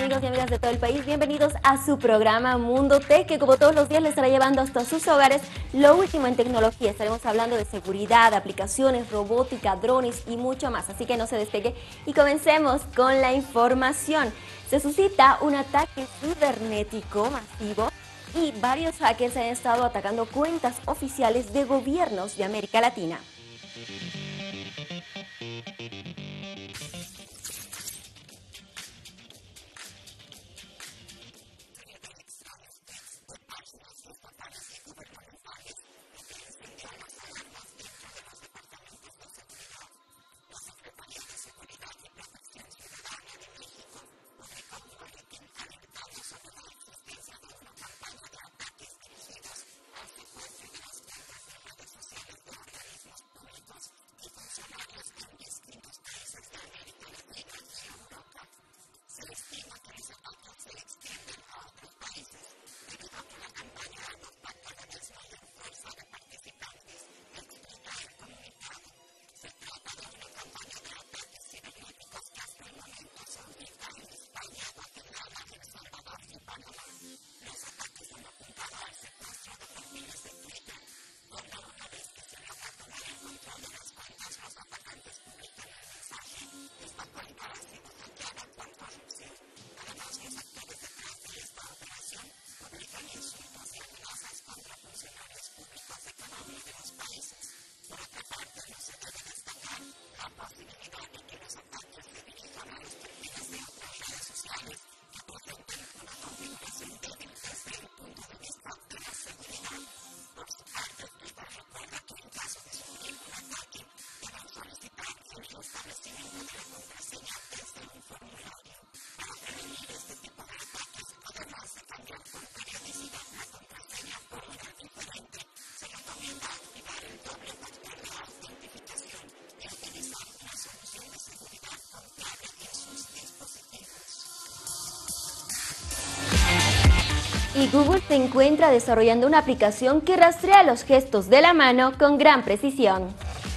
amigos y amigas de todo el país? Bienvenidos a su programa Mundo Tech, que como todos los días les estará llevando hasta sus hogares lo último en tecnología. Estaremos hablando de seguridad, aplicaciones, robótica, drones y mucho más. Así que no se despegue y comencemos con la información. Se suscita un ataque cibernético masivo y varios hackers han estado atacando cuentas oficiales de gobiernos de América Latina. Y Google se encuentra desarrollando una aplicación que rastrea los gestos de la mano con gran precisión.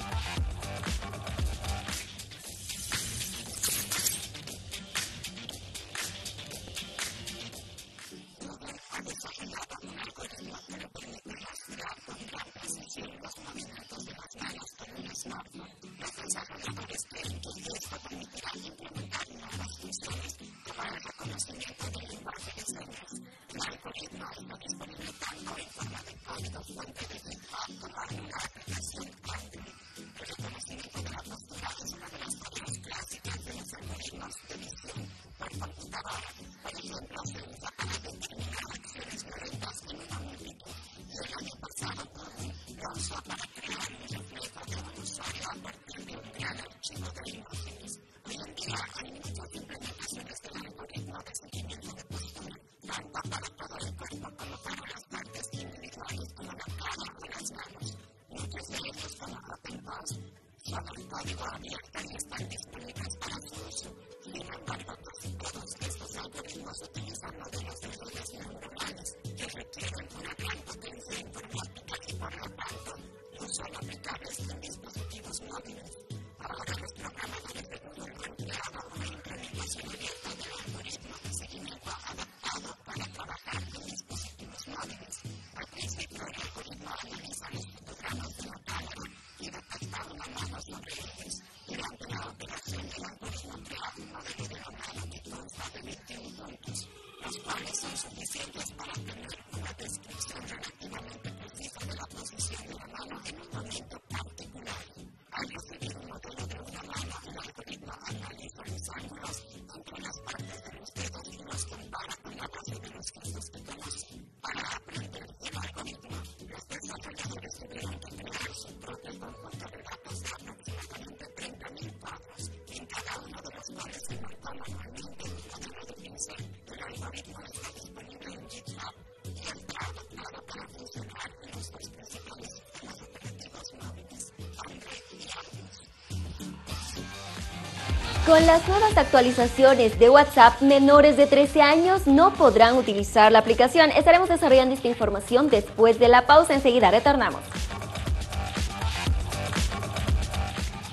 Con las nuevas actualizaciones de WhatsApp, menores de 13 años no podrán utilizar la aplicación. Estaremos desarrollando esta información después de la pausa. Enseguida retornamos.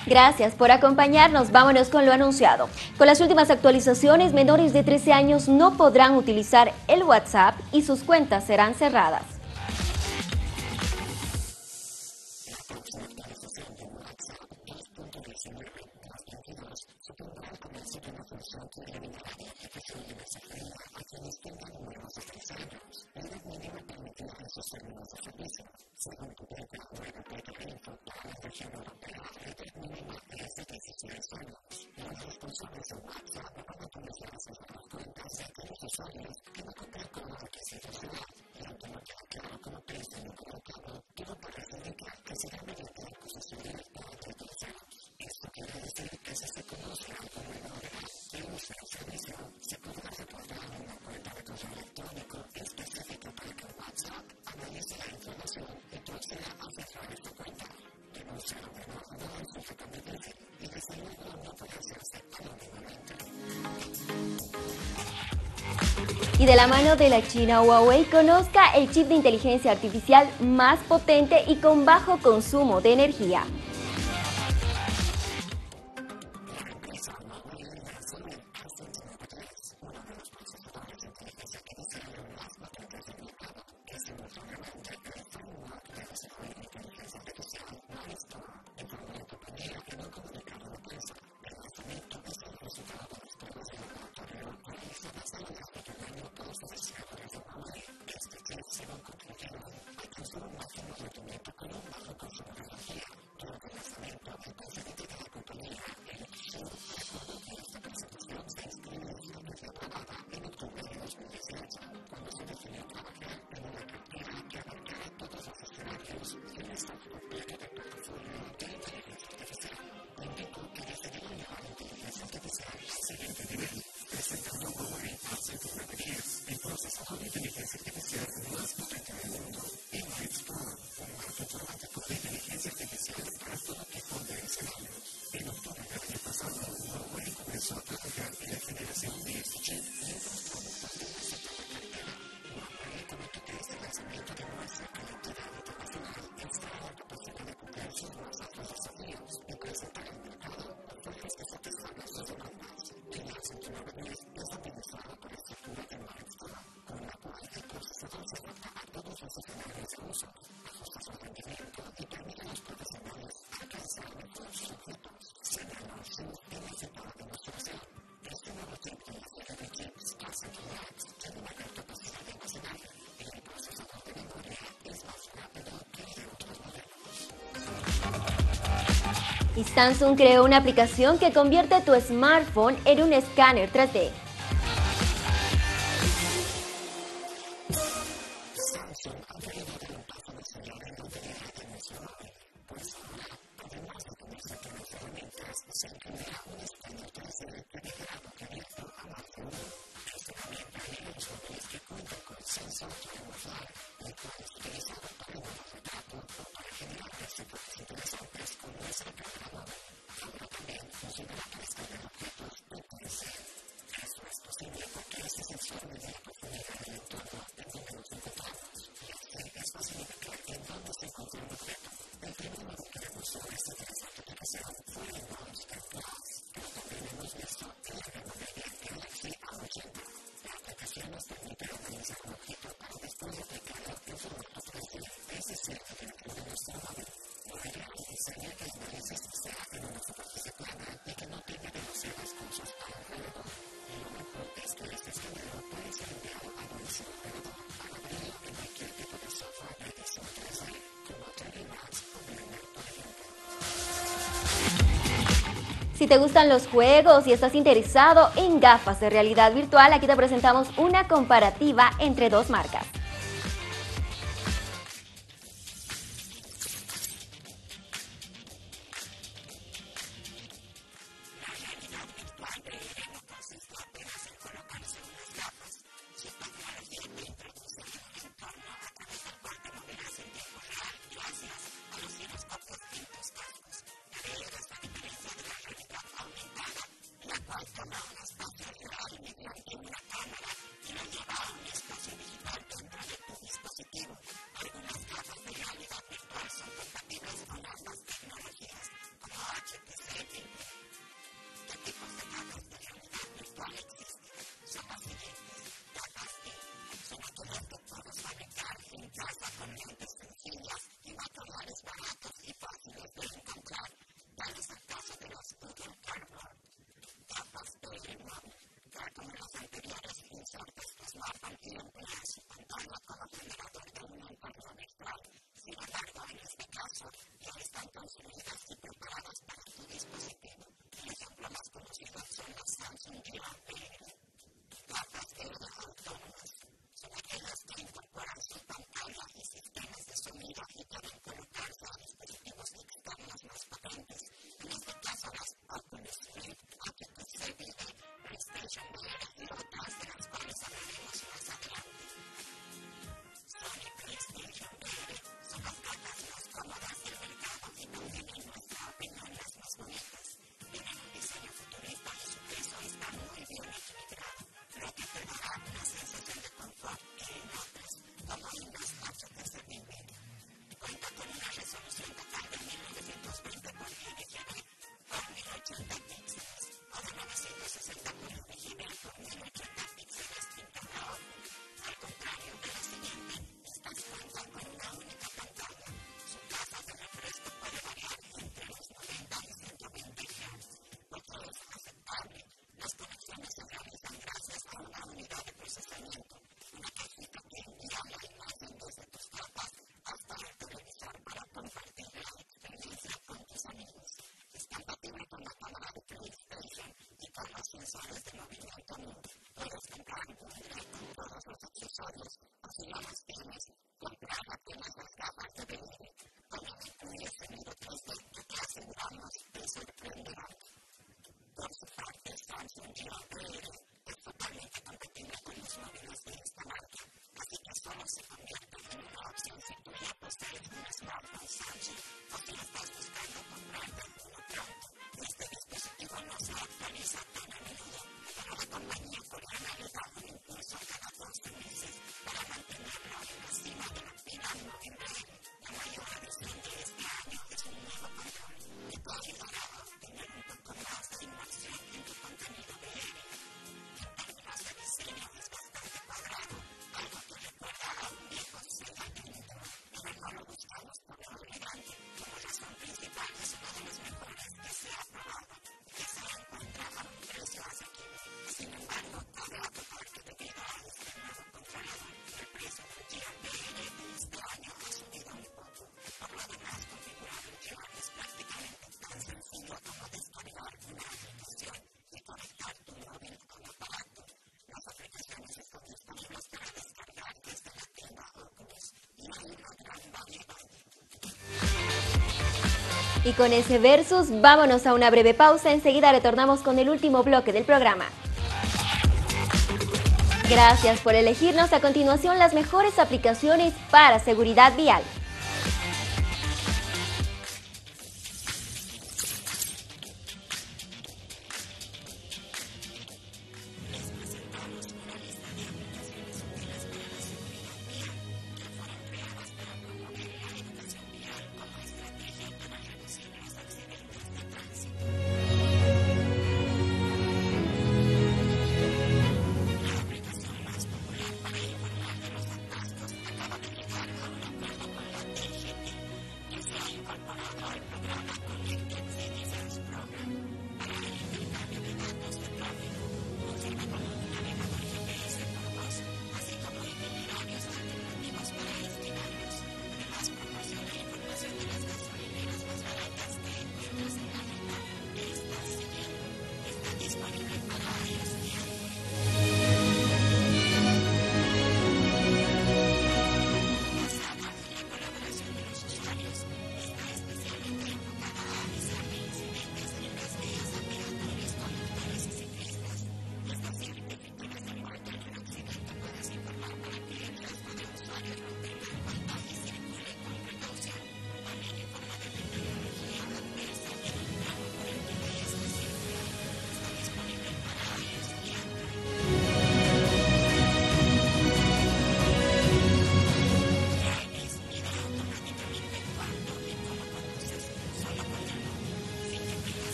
Gracias por acompañarnos. Vámonos con lo anunciado. Con las últimas actualizaciones, menores de 13 años no podrán utilizar el WhatsApp y sus cuentas serán cerradas. Y de la mano de la China, Huawei conozca el chip de inteligencia artificial más potente y con bajo consumo de energía. Y Samsung creó una aplicación que convierte tu smartphone en un escáner 3D. Si te gustan los juegos y estás interesado en gafas de realidad virtual, aquí te presentamos una comparativa entre dos marcas. Y con ese versus, vámonos a una breve pausa. Enseguida retornamos con el último bloque del programa. Gracias por elegirnos. A continuación, las mejores aplicaciones para seguridad vial.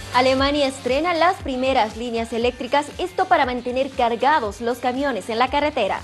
Alemania estrena las primeras líneas eléctricas, esto para mantener cargados los camiones en la carretera.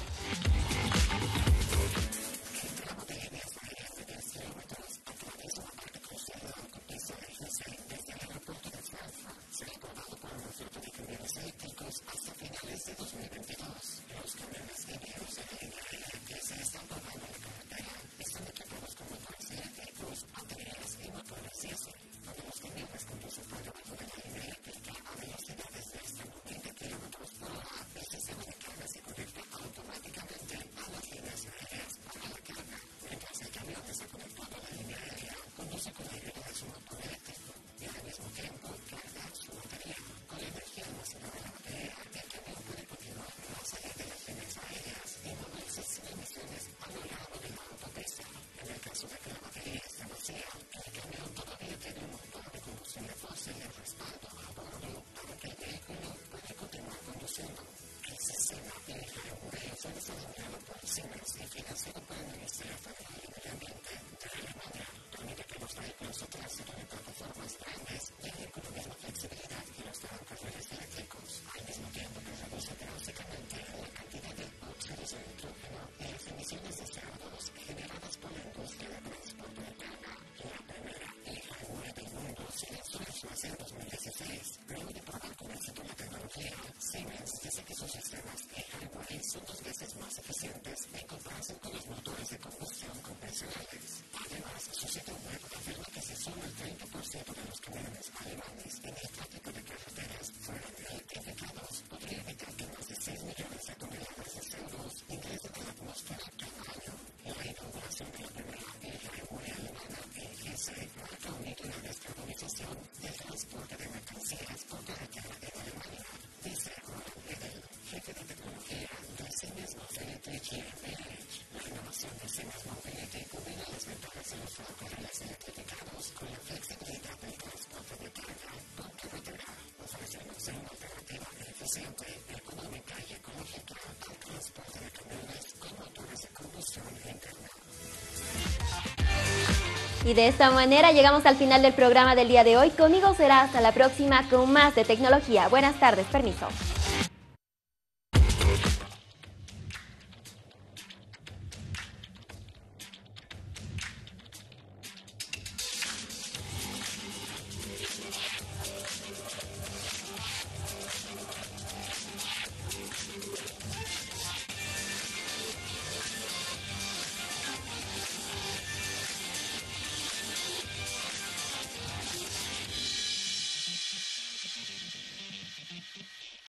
Y de esta manera llegamos al final del programa del día de hoy. Conmigo será hasta la próxima con más de tecnología. Buenas tardes, permiso.